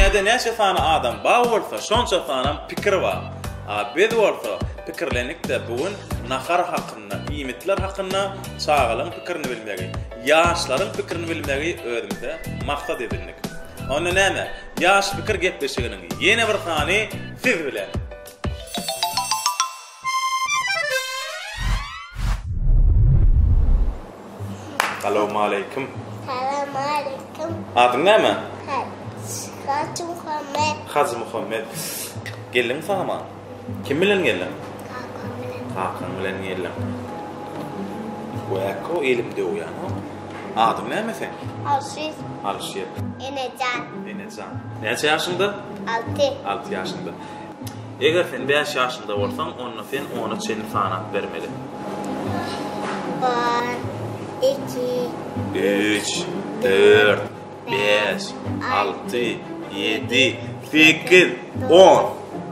Dünyada näçe sana adam bar bolsa, şonça sana pikir bar. Biz bolsa pikirlenik de bugün nahar hakynda, iýmitler hakynda çağalyň pikirini bilmegi, ýaşlaryň pikirini bilmegi özümde maksat edindik. Onda näme? Ýaş pikir gepleşiginiň ýene bir sany siz bilen. Assalamu alaykum. Assalamu alaykum. Adyň näme? Hacı Muhammed. Hacı Muhammed. Gelin sana. Kim bilen gelin? Hakan bilen gelin. Wako elimde uyanı. Adyň näme sen? Alşir. Alşir. Enecan. Enecan. Näçe ýaşynda? 6 6. ýaşynda. Eger sen 5 ýaşynda bolsaň, onda sen ona çeni sanat bermeli. 1, 2, 3, 4, 5, 6, 7, 8, 10.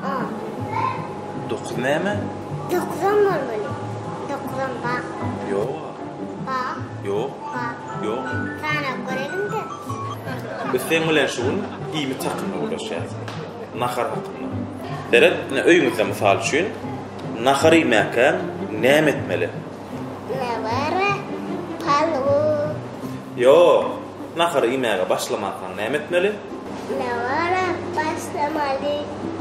9 näme? 9'dan olmalı. 9'dan bak. Yok. Bak. Yok. Bak. Yok. Sana görelim de. Biz sen bilen şuň iými takymda ulaşýar. Nahar hakynda. Deret, öýüňizde mysal üçin nahar ýemekän näme etmeli? Ne var? Palu. Yok. Nahar ýemege başlamadan näme etmeli? Ne var? Başlamalı.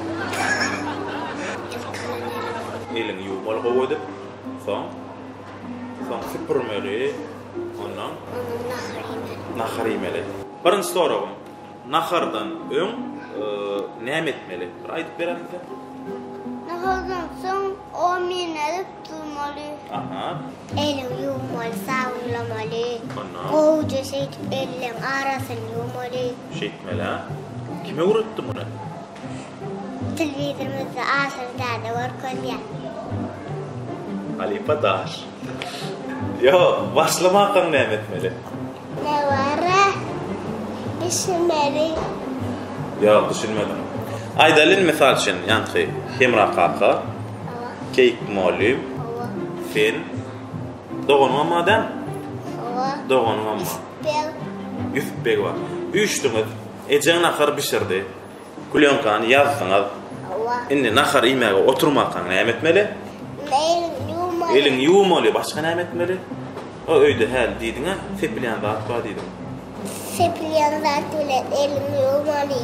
Elini ýuwmaly goýup, soň süpürmeli, ondan nahar ýemeli. Birinji soragym, nahardan öň näme etmeli? Bir aýdyp berýärmiňiz? Nahardan soň 10 minut durmalı. Aha. Elin yuvmalı, sağlamalı. Ondan Goýuja şeýtip elin arasyny yuvmalı. şeýtmeli ha. Kime öwretdi muny? Televizorymyzda aşırda var kolýar. Halipa Daş. Yo, başlamakan näme etmeli? Ne var? Düşünmeli. Yo, düşünmedim. Aýdalyn misal üçin, ýani hemra kaka, keyik molym, fen, dogan mamadan, dogan mama. Yüzbek var. Üçtüňiz ejen nahar bişirdi. Kulyonkany ýazdyňyz. Indi nahar ýemege oturmakan näme etmeli? Elin ýuwmaly, başga näme etmeli? O öýde häl diýdiňa, sepilýän zat bar diýdim. Sepilýän zat bilen elin yuvmaly.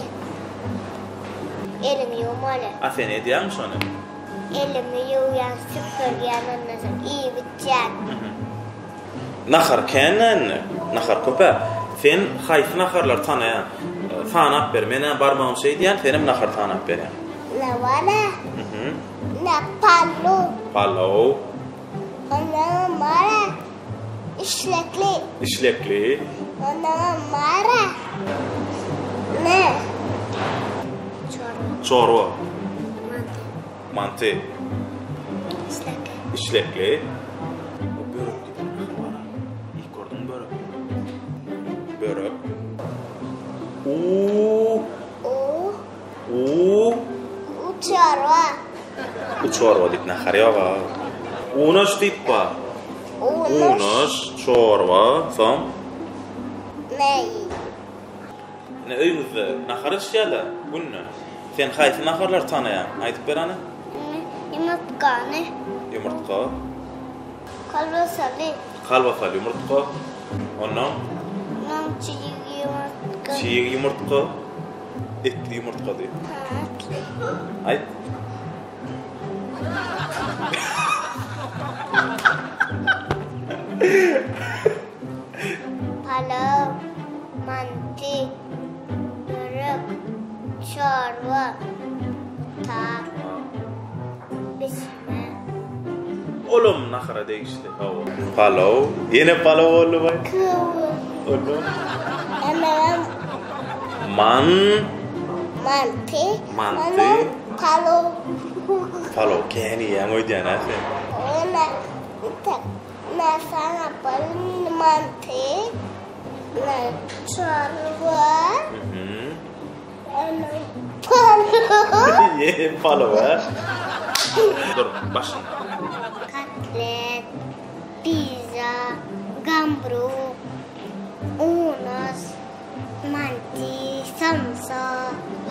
Elin yuvmaly. A sen edýän şonu? Elimi yuwýan, süpürýän, ondan soň iýi bitýän. Nahar kenen, nahar köpä. Sen haýsy naharlar tanaýan, sanap ber. Mene barmağım şey diýen, senim nahar sanap berýän. Ne var? Ne palu. Palau, Ondan mara. İşlekli. işlekli, Ondan mara. Ne? çorba, mantı, İşlekli. işlekli. Börek diýip var. İlk gördüm börek. Börek. Uçarva. Çorba diýip nahar ýoga. Unaş diýip bar. Unaş, çorba, soň Ney? ne öýümizde nahar işýärler. Bunny. Sen haýsy naharlar tanaýan? Aýdyp berani? Yumurtkany. Yumurtka, Kalbasalı. kalbasal yumurtka, ondan Nam çiğ yumurtka. çiğ yumurtka, etli yumurtka diýip. Aýt. Palav, mantı, börek, çorba, tap, bisme. Olum nahara değişti. Palav, yine palav oldu bay. Kıvı. Oldu. Hemen Mantı. Ondan palav. Palav keni ya ngoydiyan ha sen. Ne sana balın mantı. Ne çorba. Ne palav. Ye palav ha. Dur başın. Katlet, pizza, gambru, unos, manti, samsa,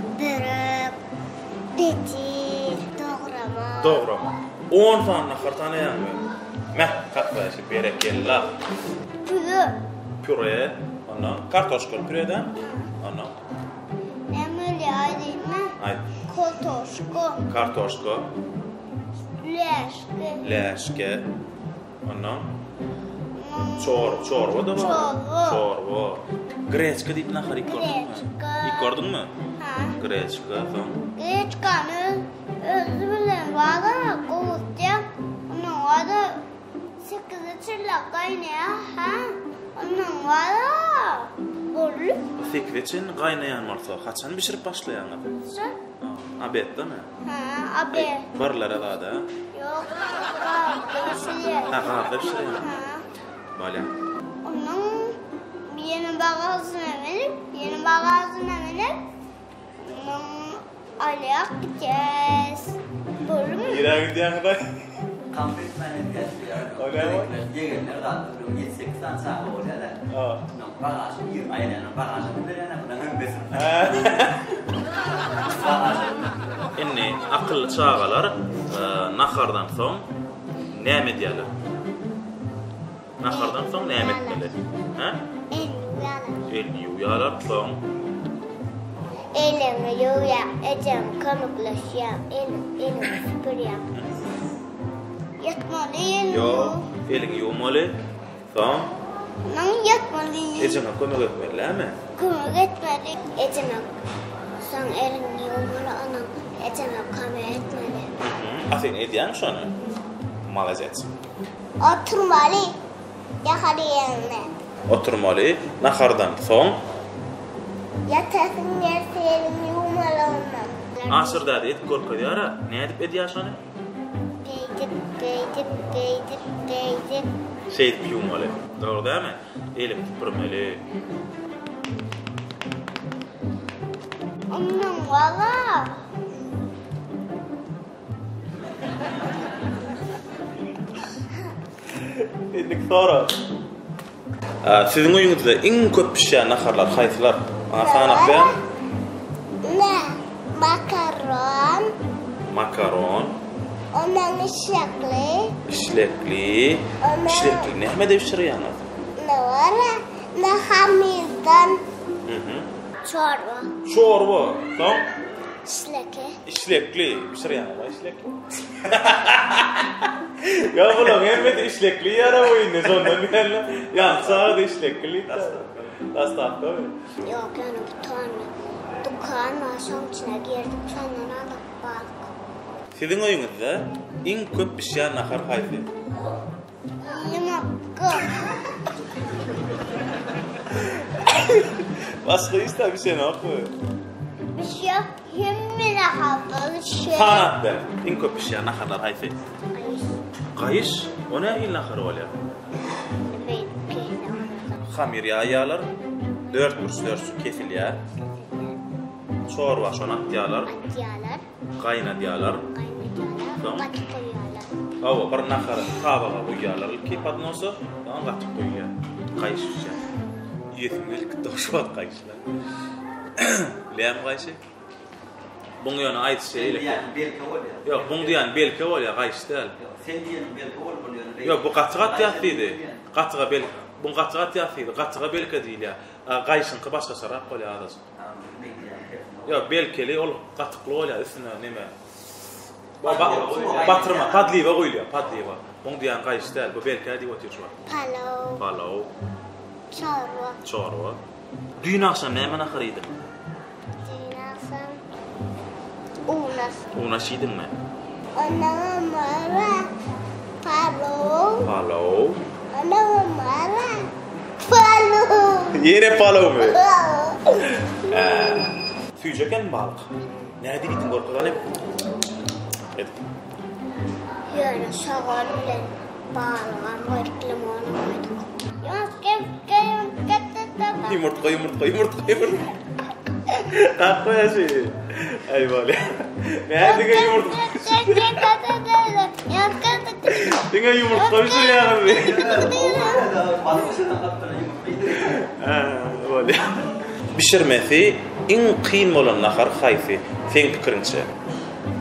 Getir, doğrama. Doğrama. 10 tane nahar tanaýarmy? Meh, katlaşy berekella. Püre, ana kartoşka püreden. Ana. Emeli aydıyma. Ay. Kartoşka. Läşke. Ana. Çorba da var. Çorba. Greçka diýip nahar ikordun mu? İkordun mu? Ha. Greçka, soň. Greçkany özü bilen wada gowutja. Onun wada 8 çyrla gaýnaýa, ha. Onun wada bolly. 8 için gaynayan marsa. Haçan bişirip başlaýan? Abetdemi? Ha, abi. Barlara da. Yok, gowuşýar. Ha, garda pişirýän. Ha. Bala. Onun yeni bagajına verip, onun alyak gideceğiz. Böyle mi? Ýere gidýän da. Kampetmen Öyle mi? Yegenler da 7-8 tane sağa oluyor da. Ha. Bagaj, aynen bagaj. Bunların besin. Inni akıl çağalar nahardan soň näme diýerler? Nahardan soň näme etmeli? Ha? El ýuýalar soň Elimi yuyak, ecem kamuklaşyam, elim süpüryam. Yatmalıyım. yo eliň ýuwmaly. Soň Ben yatmalıyım. ejeme kömek etmelilämi? Kumuk etmedik, eceme. Sen elini yummalı, anam eceme kamuk etmeli. Aferin edýän şonu. Malazet. Oturmalı, yakalıyım. Oturmaly. Nahardan soň Yatasın yerse elini yummalı ondan. asyrda diýip gorkadýara. Näme diýip edýär şonu? Geydir. Şeýdip ýuwmaly. Dogry dämi? Elim tüpürmeli. Ondan valla. Endik sonra. Siziň oýuňyzda iň köp pişýän naharlar haýsylar? Ana sanap berýän. Ne? Makaron. Makaron, Ondan işlekli. işlekli. Ana. İşlekli näme de pişirýän? Ne var? Ne hamildan. Çorba. Çorba, soň İşleki. işlekli pişirýän ama işlekli. Ya bulan hemme de işlekli ýara oýundy sondan bilen. Ýa-sağa da işlekli. Dastavka. Yok yani bir tane. Dukan var. Son içine girdik. Sondan alıp bak. Siziň oýuňyzda iň köp pişýän nahar haýsy? Yumurta. Başga ista bir şey näme? Bir şey yok. Hemmine havalı şey. Sanat ber. Iň köp pişýän naharlar haýsy? Gaýış, ona il nahar bolýar. Hamir ýaýalar, 4 kesilýär. Çorba şonat diýerler, Atyalar. gaýnadýarlar. Tamam. Kat koyuyorlar. Awa bir nahar tabaga goýýarlar, ki padnosy, tamam gatyp goýýar. Gaýış pişýär. Ýetim gelip doşwat gaýyşlar. Bilen gaýşy? Buň ýöne aýt şeýle. Belki oluyor. Ýok, buň diýen belki bolýar, gaýyş däl. Sen diyelim belki oluyor. Ýok, bu gatygat ýatdydy. Gatyga bel, bu gatygat ýatdydy. Gatyga belki diýilýär. Gaýşyňky başgaçarak bolýar adasy. Ýok, belkeli ol gatykly bolýar, üstüne neme? Batırma, padliwa goýulýar, padliwa. Buň diýen gaýyş däl, bu belki diýip oturýar. Palav. Palaw, Çorba. çorba. Düýün akşam näme nahar ýedin? Dinasın. Unas. Una şiýdinmi? Ondan mara. Palav. Palaw. Ondan mara. Palav. Ýene palawmy? Süýjeken balyk. Näde gittin gorkadan hep? Yöne şagal bilen bağlanan goýduk onu goýduk. Yumurtka. Kakko ýaşy. Ay bolýar. Näde diňe yumurtka? Diňe yumurtka pişirýär. Bolýar. Pişirmesi iň kyn bolan nahar haýsy? Seň pikiriňçe?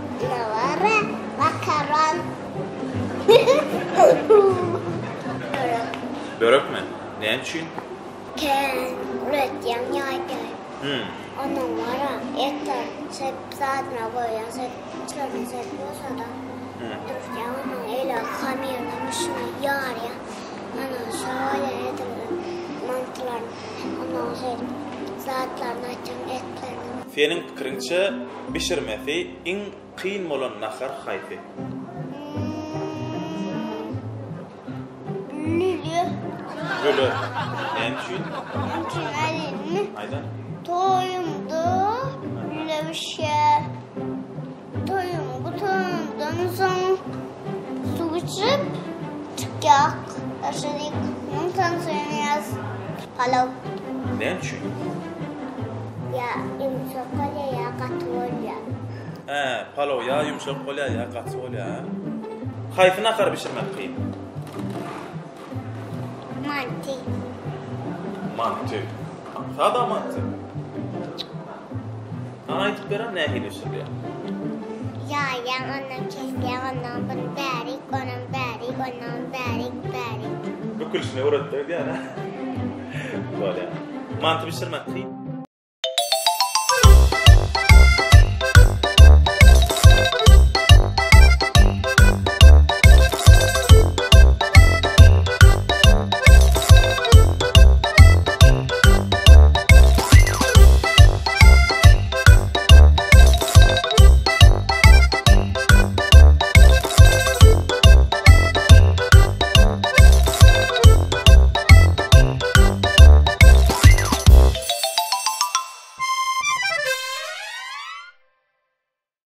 Börekmi? Ne için? Ken üretken yayken. Onun vara etler sadına koyan çırpını olsa da dururken onun öyle kamerlamışına yar ya. Onun şöyle edilir mantılar. Onun saatlarını açan etlerini. Senin pikirinçe pişirmesi en kıyın bolan nahar hayfi? Lülü. Ne için? Çünkü elini Aydan. toyumdu lülevişe. Bu toyumdan son su içip çıkacak. Aşırık ondan sonra yaz palav. Ne için? Ya yumuşak olya ya katı olya. Palav ya yumuşak olya ya katı olya. Hayfi nahar pişirmek kıyın? Manti. Mantı. Sada mantı. Aytıp beren ne hilişir ya? Ya ondan kesya ondan bunu berik, ondan berik. Bu kulüşüne uğrattı yani. Böyle. Mantı pişirmek kıyın?